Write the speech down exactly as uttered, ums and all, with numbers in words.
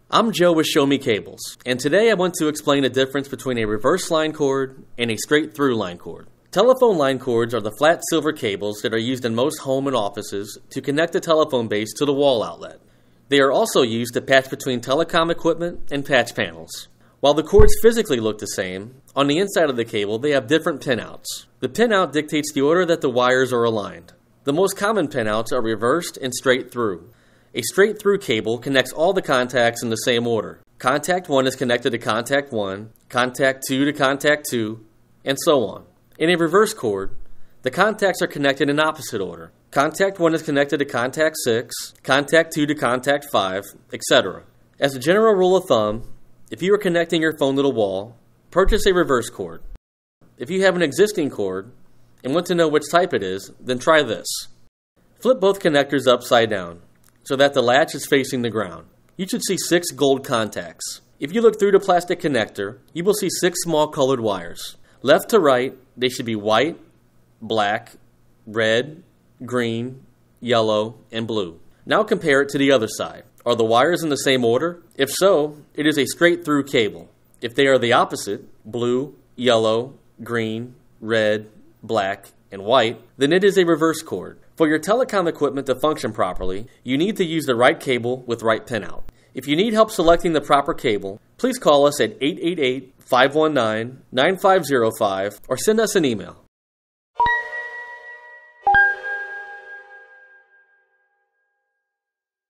I'm Joe with Show Me Cables, and today I want to explain the difference between a reverse line cord and a straight through line cord. Telephone line cords are the flat silver cables that are used in most home and offices to connect the telephone base to the wall outlet. They are also used to patch between telecom equipment and patch panels. While the cords physically look the same, on the inside of the cable they have different pinouts. The pinout dictates the order that the wires are aligned. The most common pinouts are reversed and straight through. A straight through cable connects all the contacts in the same order. Contact one is connected to contact one, contact two to contact two, and so on. In a reverse cord, the contacts are connected in opposite order. Contact one is connected to contact six, contact two to contact five, et cetera. As a general rule of thumb, if you are connecting your phone to the wall, purchase a reverse cord. If you have an existing cord and want to know which type it is, then try this. Flip both connectors upside down so that the latch is facing the ground. You should see six gold contacts. If you look through the plastic connector, you will see six small colored wires. Left to right, they should be white, black, red, green, yellow, and blue. Now compare it to the other side. Are the wires in the same order? If so, it is a straight through cable. If they are the opposite, blue, yellow, green, red, black, and white, then it is a reverse cord. For your telecom equipment to function properly, you need to use the right cable with right pinout. If you need help selecting the proper cable, please call us at eight eight eight, five one nine, nine five zero five or send us an email.